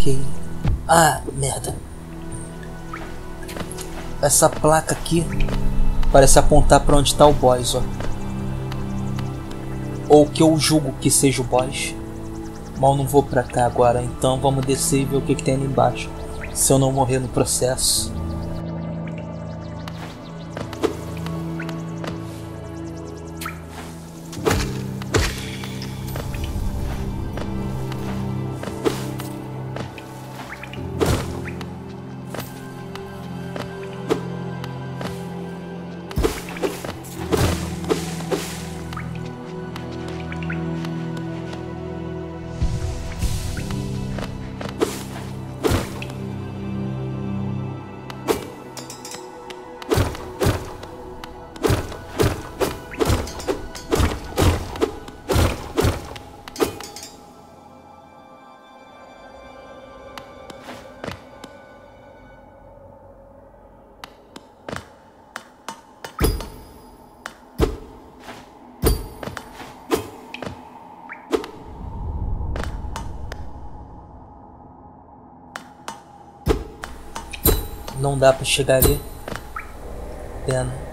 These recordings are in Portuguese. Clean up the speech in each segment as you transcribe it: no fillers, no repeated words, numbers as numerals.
Ok. Ah, merda. Essa placa aqui parece apontar pra onde tá o boss, ó. Ou o que eu julgo que seja o boss. Mas eu não vou pra cá agora, então vamos descer e ver o que tem ali embaixo. Se eu não morrer no processo. Não dá pra chegar ali. Pena.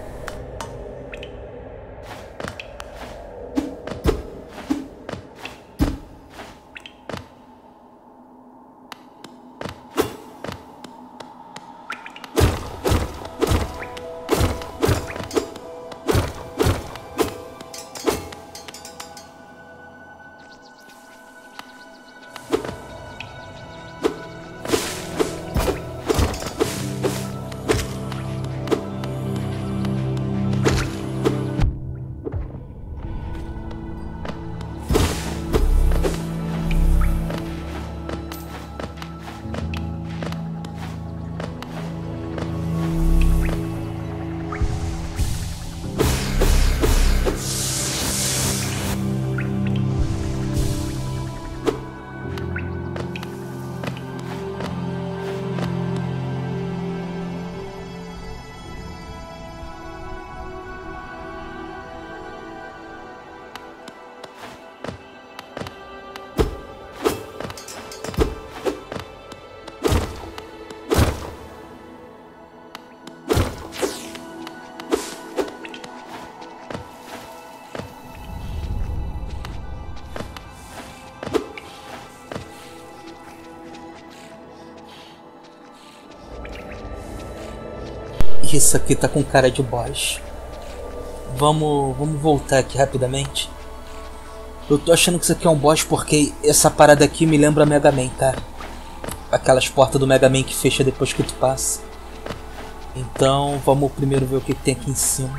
Isso aqui tá com cara de boss. Vamos voltar aqui rapidamente. Eu tô achando que isso aqui é um boss porque essa parada aqui me lembra Mega Man, cara. Aquelas portas do Mega Man que fecha depois que tu passa. Então vamos primeiro ver o que tem aqui em cima.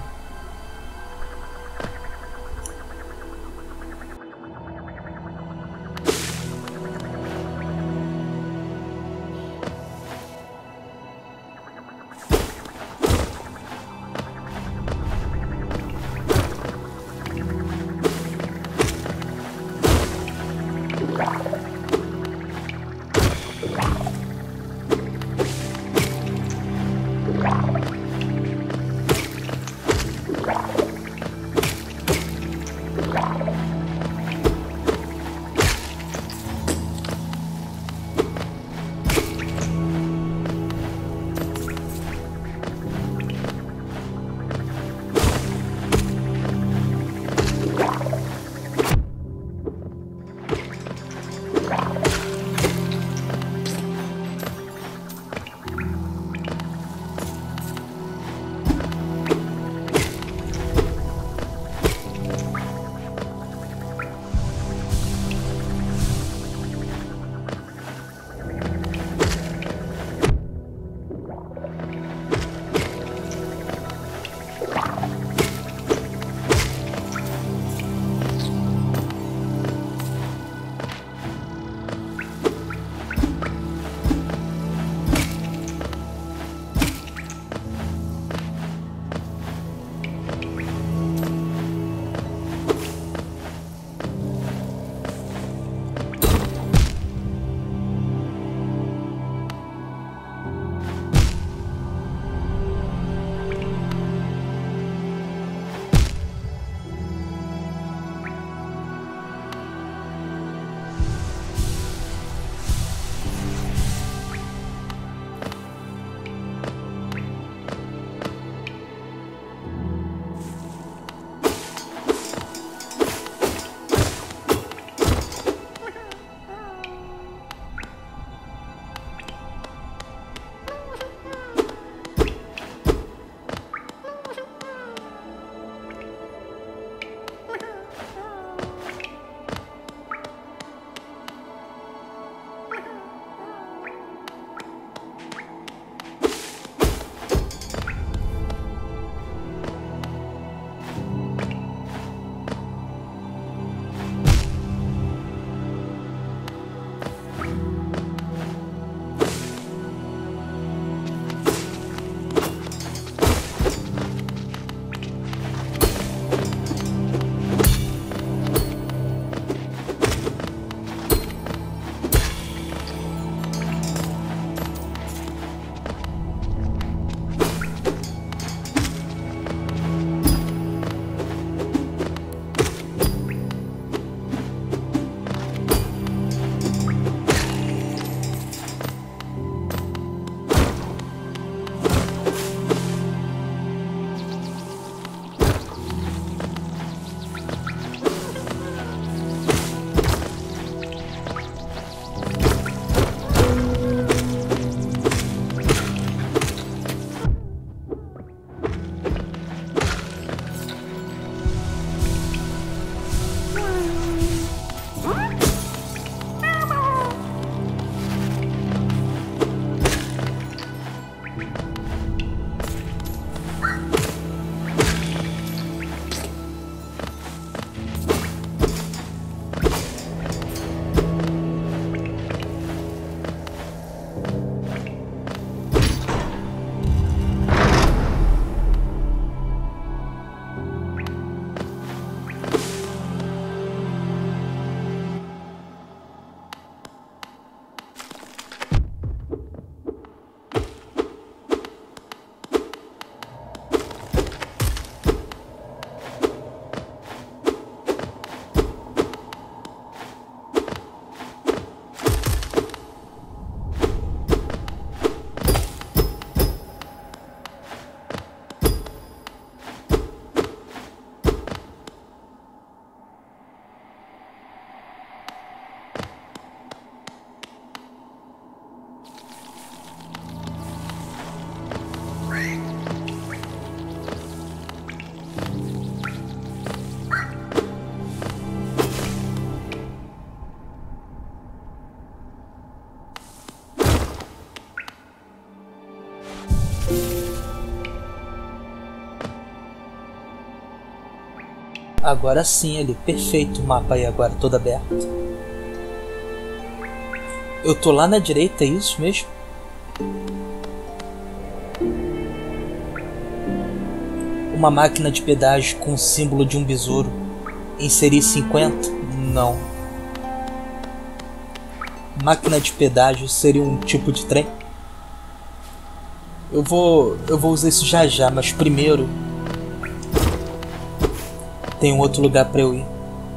Agora sim ali, perfeito o mapa aí agora, todo aberto. Eu tô lá na direita, é isso mesmo? Uma máquina de pedágio com o símbolo de um besouro. Inserir 50? Não. Máquina de pedágio seria um tipo de trem? Eu vou usar isso já já, mas primeiro tem um outro lugar para eu ir.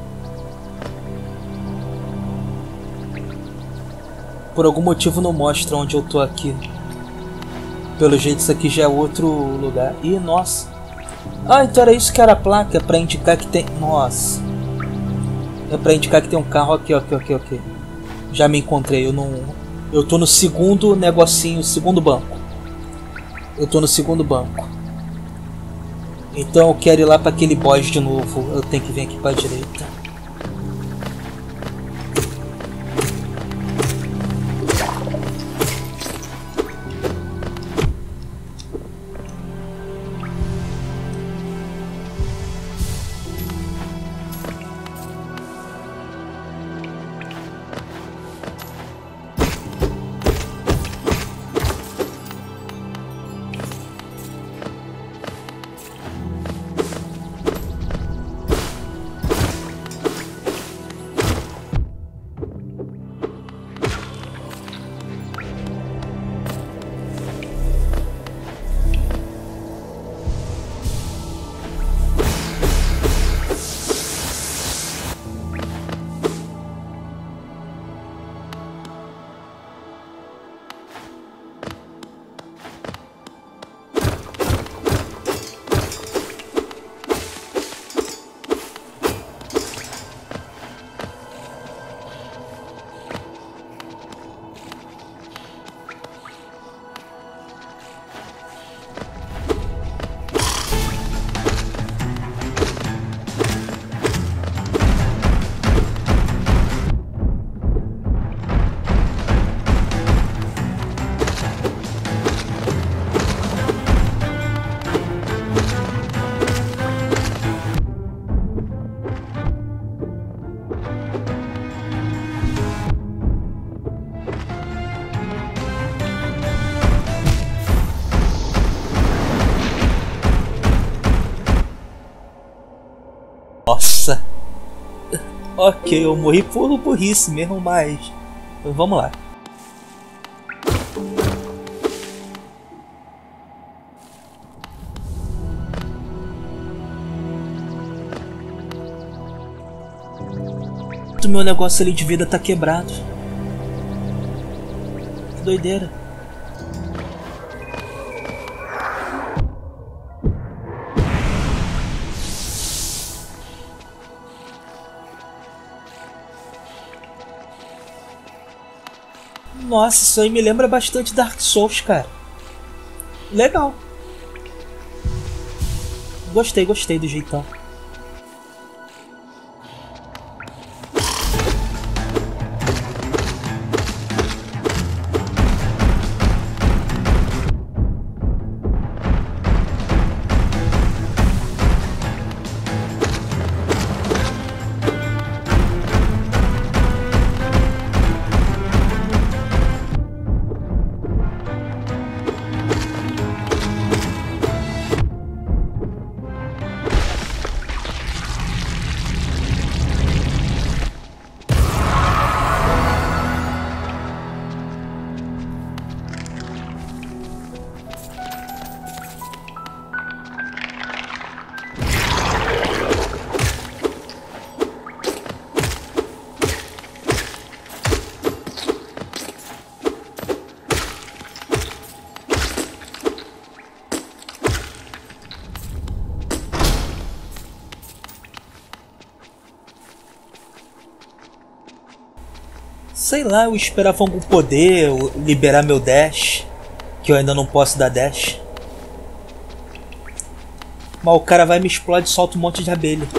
Por algum motivo não mostra onde eu tô aqui. Pelo jeito isso aqui já é outro lugar. Ih, nossa. Ah, então era isso que era a placa, é pra indicar que tem... Nossa. É pra indicar que tem um carro aqui, ok. Já me encontrei, eu não... Eu tô no segundo negocinho, segundo banco. Eu tô no segundo banco. Então eu quero ir lá pra aquele boss de novo. Eu tenho que vir aqui pra direita. Nossa. Ok, eu morri por burrice mesmo, mas... Vamos lá. O meu negócio ali de vida tá quebrado. Que doideira. Nossa, isso aí me lembra bastante Dark Souls, cara. Legal. Gostei do jeitão. Sei lá, eu esperava algum poder, liberar meu dash, que eu ainda não posso dar dash. Mas o cara vai me explode e solta um monte de abelha.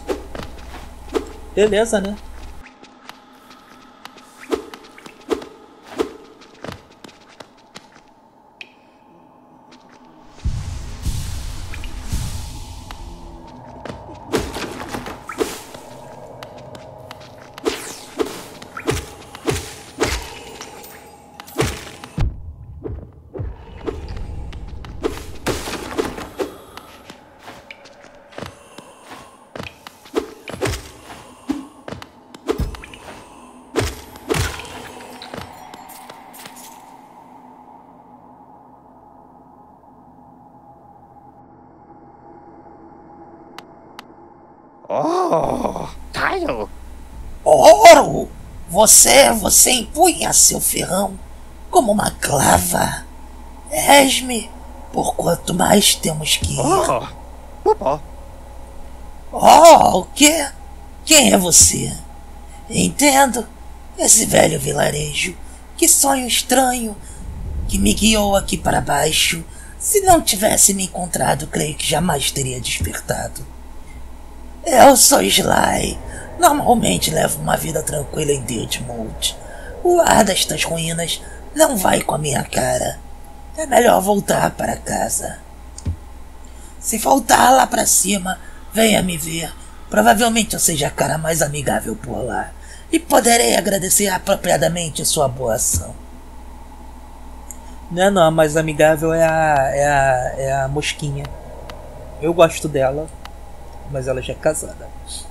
Beleza, né? Oh, Taio! Ouro! Você empunha seu ferrão como uma clava. És-me, por quanto mais temos que ir. Oh, Pupó! Oh, o quê? Quem é você? Entendo. Esse velho vilarejo. Que sonho estranho que me guiou aqui para baixo. Se não tivesse me encontrado, creio que jamais teria despertado. Eu sou Sly. Normalmente levo uma vida tranquila em Dirtmouth. O ar destas ruínas não vai com a minha cara. É melhor voltar para casa. Se voltar lá para cima, venha me ver. Provavelmente eu seja a cara mais amigável por lá. E poderei agradecer apropriadamente sua boa ação. Não, a mais amigável é a mosquinha. Eu gosto dela, mas ela já é casada.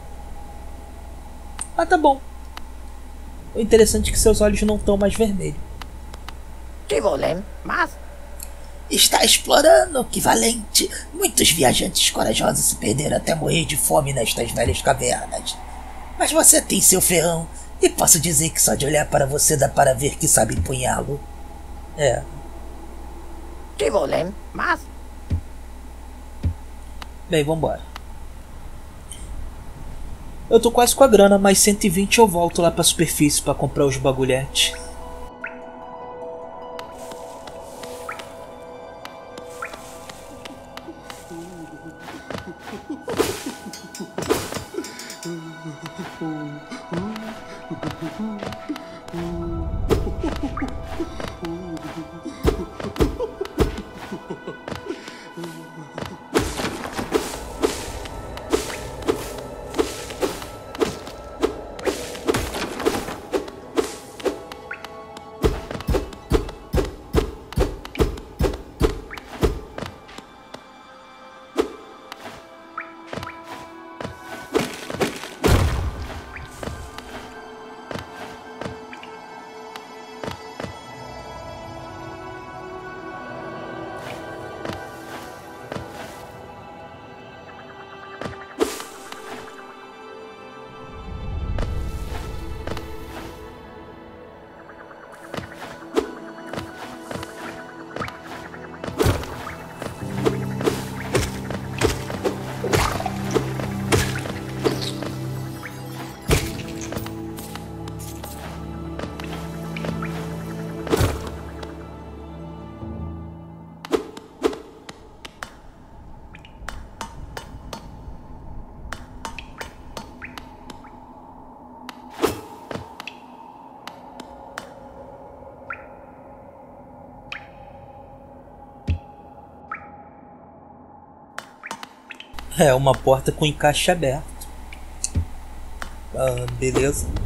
Ah, tá bom. O interessante é que seus olhos não estão mais vermelhos. Tivolem, mas... Está explorando, que valente. Muitos viajantes corajosos se perderam até morrer de fome nestas velhas cavernas. Mas você tem seu ferrão, e posso dizer que só de olhar para você dá para ver que sabe empunhá-lo. É. Tivolem, mas... Bem, vambora. Eu tô quase com a grana, mas 120 eu volto lá pra superfície pra comprar os bagulhetes. É uma porta com encaixe aberto. Ah, beleza.